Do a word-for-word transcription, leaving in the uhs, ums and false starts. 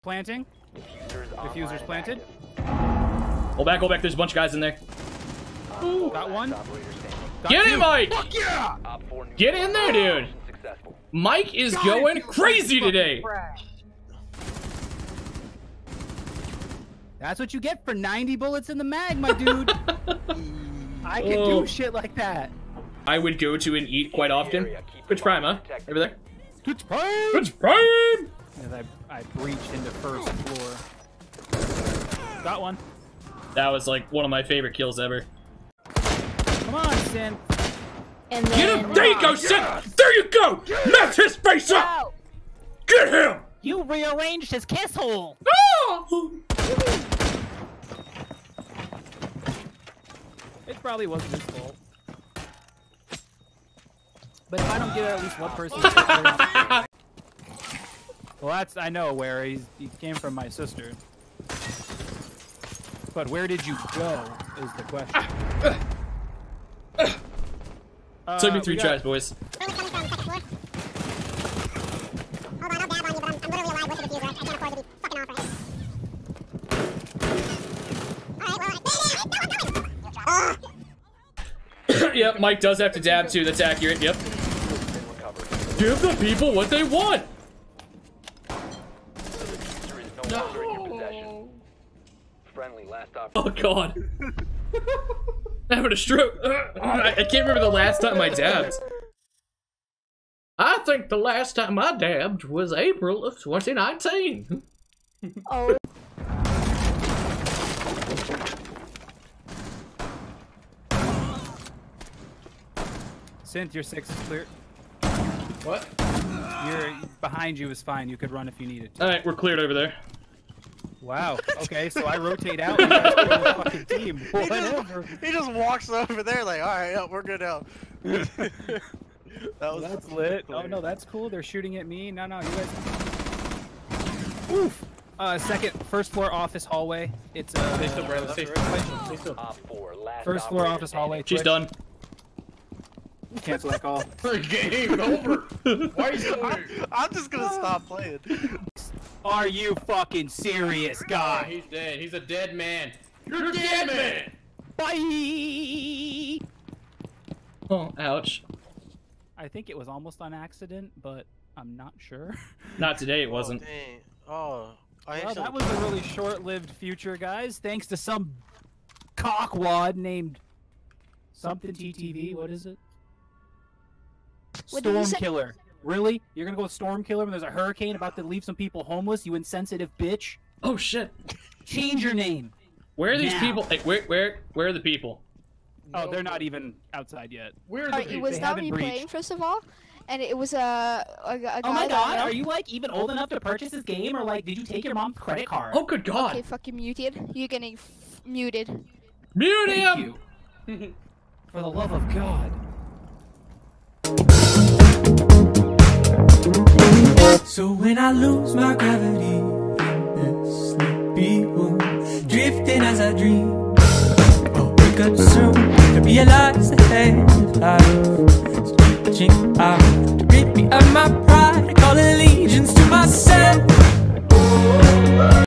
planting. Diffuser's planted. Hold back, hold back. There's a bunch of guys in there. Ooh. Got one. Got Get two. in, Mike! Fuck yeah! Get in there, dude! Mike is God, going crazy today! Fresh. That's what you get for ninety bullets in the mag, my dude. I can oh. do shit like that. I would go to and eat quite often. Twitch Prime, huh? Over there. Twitch Prime! Twitch Prime! As I, I breached into first floor. Got one. That was like one of my favorite kills ever. Come on, Sin. And then, Get him! There you go, Sin! There you go! Mess his face up! Get him! You rearranged his kiss hole! Oh! It probably wasn't his fault. But if I don't get at least one person... Well, that's... I know where. He's, he came from my sister. But where did you go, is the question. uh, Took me three got... tries, boys. Yep, Mike does have to dab too. That's accurate. Yep. Give the people what they want. No. Oh God. I'm having a stroke. I, I can't remember the last time I dabbed. I think the last time I dabbed was April of twenty nineteen. Oh. Synth, your six is clear. What? Your behind you is fine. You could run if you needed to. All right, we're cleared over there. Wow. Okay, so I rotate out. And you guys go to the fucking team. He Whatever. just, he just walks over there like, all right, yeah, we're good now. that was That's lit. Oh no, that's cool. They're shooting at me. No, no, you guys. Oof. Uh, second, first floor office hallway. It's uh. Stay still, bro. Stay still. Stay still. First floor office hallway. She's Twitch. done. Cancel that call. Game over. Why are you still I'm, I'm just gonna stop playing. Are you fucking serious, guy? He's dead. He's a dead man. You're a dead man. Bye. Oh, ouch. I think it was almost on accident, but I'm not sure. Not today. It wasn't. Oh, dang. Oh, I Well, actually... that was a really short-lived future, guys. Thanks to some cockwad named something T T V. What is it? What did you Storm say? Killer. Really? You're gonna go with Storm Killer when there's a hurricane about to leave some people homeless? You insensitive bitch! Oh shit. Change your name. Where are these Now. people? Hey, where, where, where are the people? Oh, they're not even outside yet. Where are Alright, it was They not haven't me breached. playing, first of all, and it was a, a, a guy Oh my that god, I know. are you like even old enough to purchase this game, or like did you take your mom's credit card? Oh, good God. Okay, fucking muted. You're getting f muted. Mute Thank him! you. For the love of God. So when I lose my gravity in this sleepy room, drifting as I dream, I'll wake up soon to realize the end of life is reaching out to rip me of my pride, call allegiance to myself.